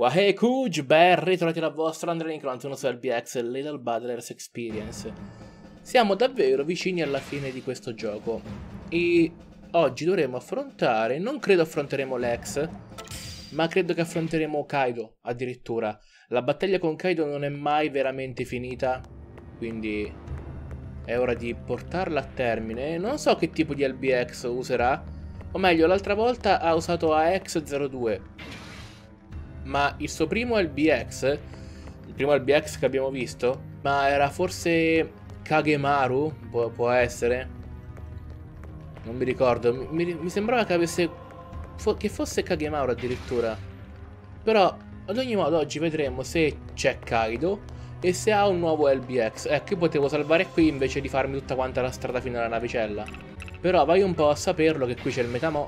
Wahey Kuj, ben ritrovati la vostra Andrea Nicron su LBX Little Battlers Experience. Siamo davvero vicini alla fine di questo gioco e oggi dovremo affrontare, non credo affronteremo Lex, ma credo che affronteremo Kaido addirittura. La battaglia con Kaido non è mai veramente finita, quindi è ora di portarla a termine. Non so che tipo di LBX userà, o meglio, l'altra volta ha usato AX02. Ma il suo primo LBX, il primo LBX che abbiamo visto, ma era forse Kagemaru? Può essere? Non mi ricordo, mi sembrava che avesse che fosse Kagemaru addirittura. Però ad ogni modo oggi vedremo se c'è Kaido e se ha un nuovo LBX. Ecco, io potevo salvare qui invece di farmi tutta quanta la strada fino alla navicella. Però vai un po' a saperlo che qui c'è il Metamo.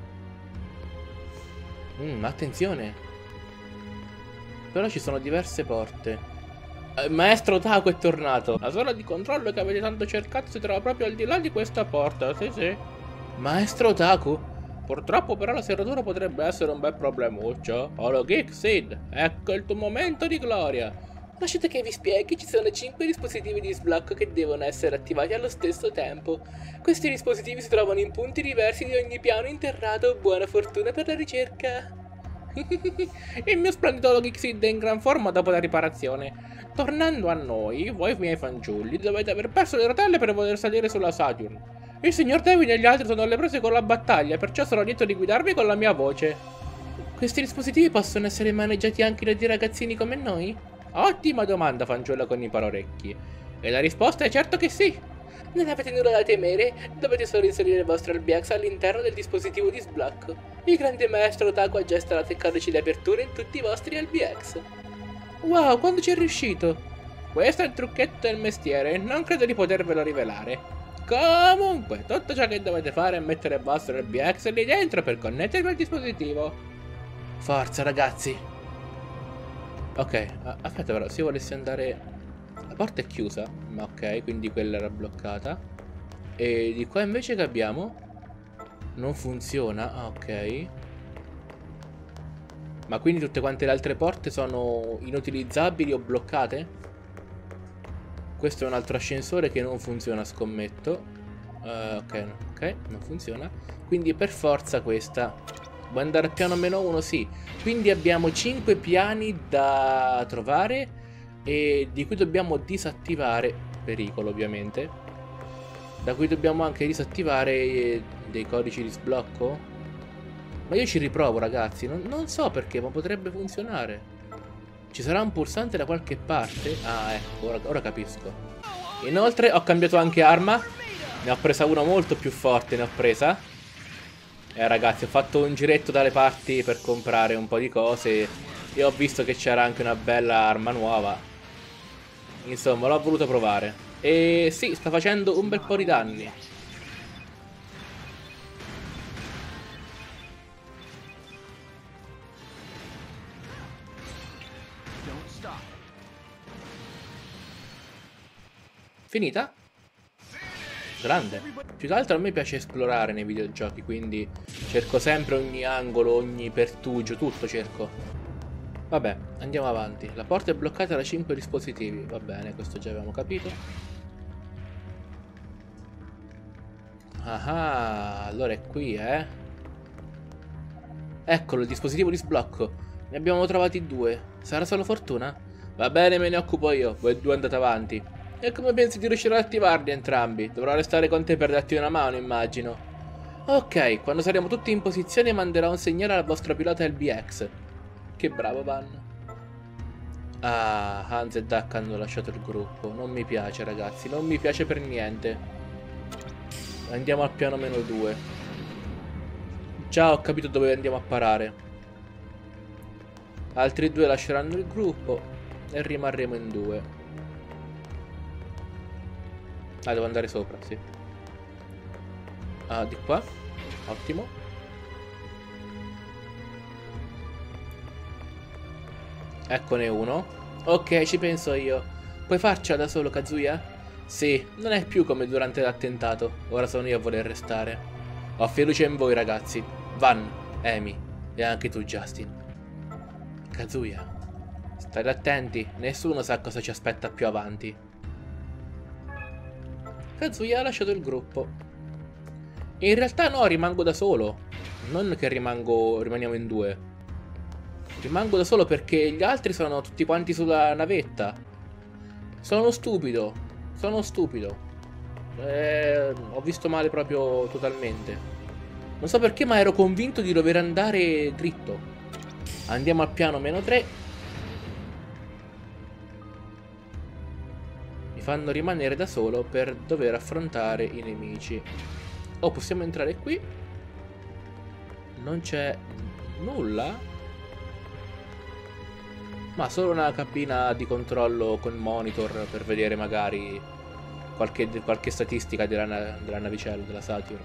Attenzione. Però ci sono diverse porte. Maestro Otaku è tornato. La zona di controllo che avete tanto cercato si trova proprio al di là di questa porta. Sì. Maestro Otaku? Purtroppo però la serratura potrebbe essere un bel problemuccio. Olo Geek Sid, ecco il tuo momento di gloria. Lasciate che vi spieghi, ci sono 5 dispositivi di sblocco che devono essere attivati allo stesso tempo. Questi dispositivi si trovano in punti diversi di ogni piano interrato. Buona fortuna per la ricerca. Il mio splendido Logixid è in gran forma dopo la riparazione. Tornando a noi, voi miei fanciulli dovete aver perso le rotelle per poter salire sulla Saturn. Il signor David e gli altri sono alle prese con la battaglia, perciò sarò lieto di guidarvi con la mia voce. Questi dispositivi possono essere maneggiati anche da dei ragazzini come noi? Ottima domanda, fanciulla con i parorecchi. E la risposta è certo che sì. Non avete nulla da temere, dovete solo inserire il vostro LBX all'interno del dispositivo di sblocco. Il grande maestro Otaku ha già installato i codici di apertura in tutti i vostri LBX. Wow, quando ci è riuscito? Questo è il trucchetto del mestiere, non credo di potervelo rivelare. Comunque, tutto ciò che dovete fare è mettere il vostro LBX lì dentro per connettervi al dispositivo. Forza ragazzi. Ok, aspetta però, se io volessi andare... La porta è chiusa, ma ok, quindi quella era bloccata. E di qua invece che abbiamo? Non funziona, ok. Ma quindi tutte quante le altre porte sono inutilizzabili o bloccate? Questo è un altro ascensore che non funziona, scommetto. Ok, non funziona. Quindi per forza questa. Vuoi andare al piano -1? Sì. Quindi abbiamo 5 piani da trovare e di cui dobbiamo disattivare, pericolo ovviamente, da cui dobbiamo anche disattivare dei codici di sblocco. Ma io ci riprovo ragazzi, non so perché, ma potrebbe funzionare. Ci sarà un pulsante da qualche parte? Ah ecco, ora capisco. Inoltre ho cambiato anche arma, ne ho presa una molto più forte, ne ho presa. Ragazzi, ho fatto un giretto dalle parti per comprare un po' di cose e ho visto che c'era anche una bella arma nuova. Insomma, l'ho voluto provare. E sì, sta facendo un bel po' di danni. Finita? Grande. Più che altro a me piace esplorare nei videogiochi, quindi cerco sempre ogni angolo, ogni pertugio, tutto cerco. Vabbè, andiamo avanti. La porta è bloccata da 5 dispositivi. Va bene, questo già avevamo capito. Ah, allora è qui, eh? Eccolo, il dispositivo di sblocco. Ne abbiamo trovati 2. Sarà solo fortuna? Va bene, me ne occupo io. Voi due andate avanti. E come pensi di riuscire ad attivarli entrambi? Dovrò restare con te per darti una mano, immagino. Ok, quando saremo tutti in posizione manderò un segnale al vostro pilota LBX. Che bravo Van. Ah, Hans e Duck hanno lasciato il gruppo. Non mi piace ragazzi, non mi piace per niente. Andiamo al piano -2. Già ho capito dove andiamo a parare. Altri 2 lasceranno il gruppo e rimarremo in 2. Ah, devo andare sopra, sì. Ah, di qua. Ottimo. Eccone uno. Ok, ci penso io. Puoi farcela da solo, Kazuya? Sì, non è più come durante l'attentato. Ora sono io a voler restare. Ho fiducia in voi, ragazzi. Van, Amy e anche tu, Justin. Kazuya, state attenti, nessuno sa cosa ci aspetta più avanti. Kazuya ha lasciato il gruppo. In realtà no, rimango da solo. Non che rimaniamo in due. Rimango da solo perché gli altri sono tutti quanti sulla navetta. Sono stupido. Sono stupido. Ho visto male proprio totalmente. Non so perché, ma ero convinto di dover andare dritto. Andiamo al piano -3. Mi fanno rimanere da solo per dover affrontare i nemici. Oh, possiamo entrare qui? Non c'è nulla? Ma solo una cabina di controllo con monitor per vedere magari qualche statistica della navicella, della Saturn.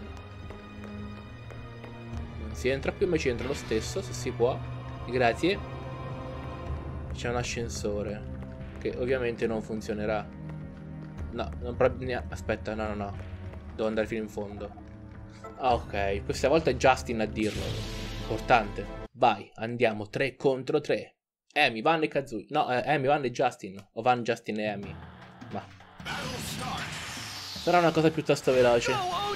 Non si entra qui, ma ci entra lo stesso, se si può. Grazie. C'è un ascensore che ovviamente non funzionerà. No, aspetta, no. Devo andare fino in fondo. Ah, ok, questa volta è Justin a dirlo. Importante. Vai, andiamo 3 contro 3. Amy, Van e Kazuya. No, Amy, Van e Justin. O Van, Justin e Amy. Ma sarà una cosa piuttosto veloce.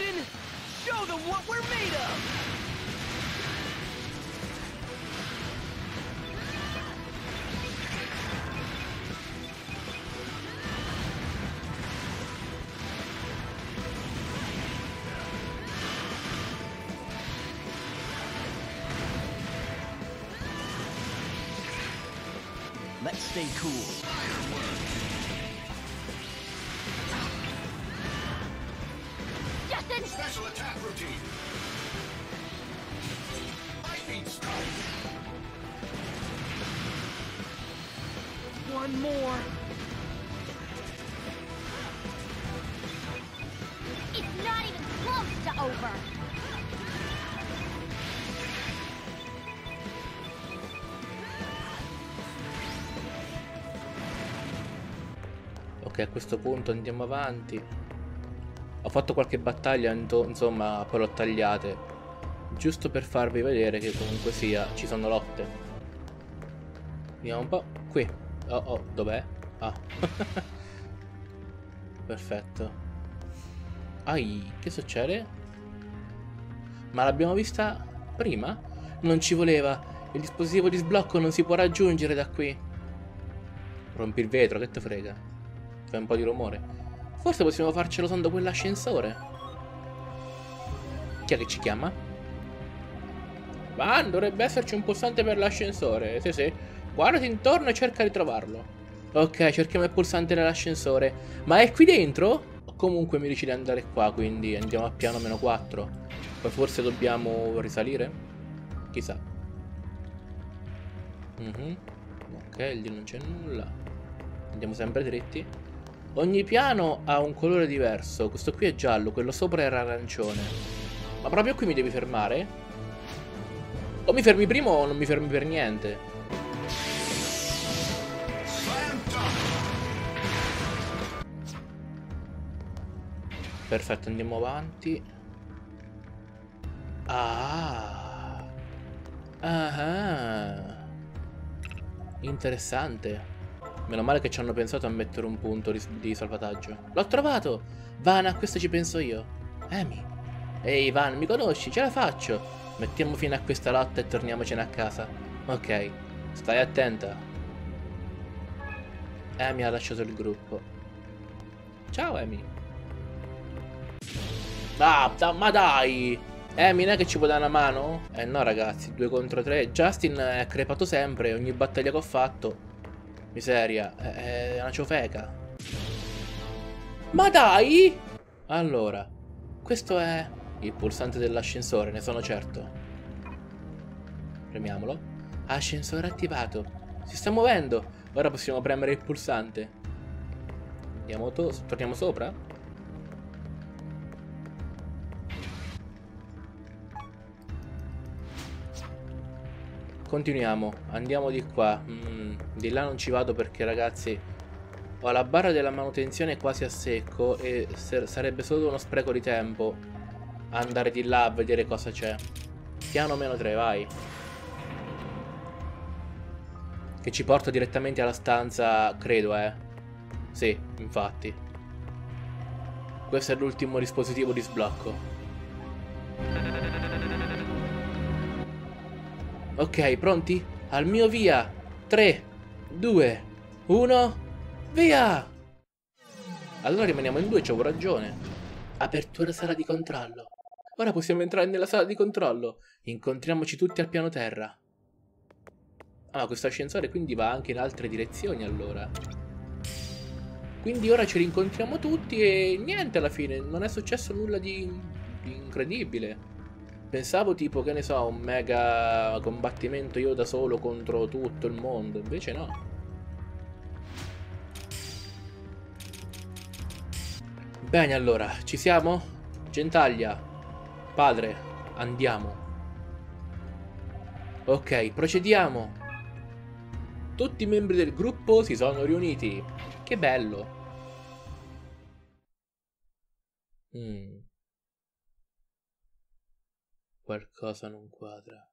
Let's stay cool. Justin! Special attack routine. Lightning strike. One more. It's not even close to over! Ok, a questo punto andiamo avanti. Ho fatto qualche battaglia, insomma, poi l'ho tagliate. Giusto per farvi vedere che comunque sia, ci sono lotte. Vediamo un po'. Qui. Oh, dov'è? Ah. Perfetto. Ai, che succede? Ma l'abbiamo vista prima? Non ci voleva. Il dispositivo di sblocco non si può raggiungere da qui. Rompi il vetro, che te frega? Fai un po' di rumore. Forse possiamo farcelo usando quell'ascensore. Chi è che ci chiama? Van, dovrebbe esserci un pulsante per l'ascensore. Sì. Guardati intorno e cerca di trovarlo. Ok, cerchiamo il pulsante dell'ascensore. Ma è qui dentro? Comunque mi dice di andare qua, quindi andiamo a piano -4. Poi forse dobbiamo risalire? Chissà. Ok, lì non c'è nulla. Andiamo sempre dritti. Ogni piano ha un colore diverso. Questo qui è giallo, quello sopra era arancione. Ma proprio qui mi devi fermare? O mi fermi prima o non mi fermi per niente? Perfetto, andiamo avanti. Ah. Interessante. Meno male che ci hanno pensato a mettere un punto di salvataggio. L'ho trovato! Van, a questo ci penso io. Amy. Ehi Van, mi conosci? Ce la faccio. Mettiamo fine a questa lotta e torniamocene a casa. Ok, stai attenta. Amy ha lasciato il gruppo. Ciao Amy. Ma dai! Amy, non è che ci può dare una mano? Eh no ragazzi, 2 contro 3. Justin è crepato sempre, ogni battaglia che ho fatto. Miseria, è una ciofeca. Ma dai! Allora, questo è il pulsante dell'ascensore, ne sono certo. Premiamolo. Ascensore attivato. Si sta muovendo. Ora possiamo premere il pulsante. Andiamo torniamo sopra? Continuiamo, andiamo di qua. Di là non ci vado perché ragazzi ho la barra della manutenzione quasi a secco e sarebbe solo uno spreco di tempo andare di là a vedere cosa c'è. Piano -3, vai. Che ci porta direttamente alla stanza, credo, Sì, infatti. Questo è l'ultimo dispositivo di sblocco. Ok, pronti? Al mio via! 3, 2, 1, via! Allora rimaniamo in due, c'avevo ragione. Apertura sala di controllo. Ora possiamo entrare nella sala di controllo. Incontriamoci tutti al piano terra. Ah, questo ascensore quindi va anche in altre direzioni allora. Quindi ora ci rincontriamo tutti e niente alla fine. Non è successo nulla di incredibile. Pensavo tipo, che ne so, un mega combattimento io da solo contro tutto il mondo. Invece no. Bene, allora, ci siamo? Gentaglia, padre, andiamo. Ok, procediamo. Tutti i membri del gruppo si sono riuniti. Che bello. Qualcosa non quadra.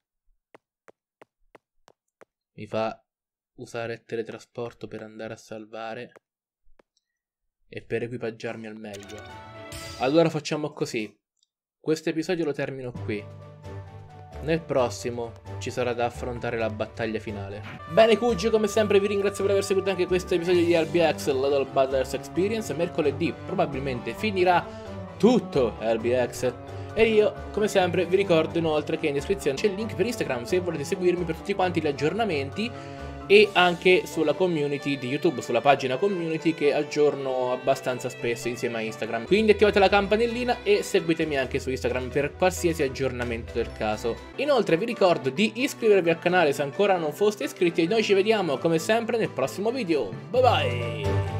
Mi fa usare il teletrasporto per andare a salvare e per equipaggiarmi al meglio. Allora facciamo così. Questo episodio lo termino qui. Nel prossimo ci sarà da affrontare la battaglia finale. Bene Cugi, come sempre vi ringrazio per aver seguito anche questo episodio di RBX Little Butters Experience. Mercoledì probabilmente finirà tutto RBX. E io, come sempre, vi ricordo inoltre che in descrizione c'è il link per Instagram se volete seguirmi per tutti quanti gli aggiornamenti, e anche sulla community di YouTube, sulla pagina community che aggiorno abbastanza spesso insieme a Instagram. Quindi attivate la campanellina e seguitemi anche su Instagram per qualsiasi aggiornamento del caso. Inoltre vi ricordo di iscrivervi al canale se ancora non foste iscritti e noi ci vediamo come sempre nel prossimo video. Bye bye!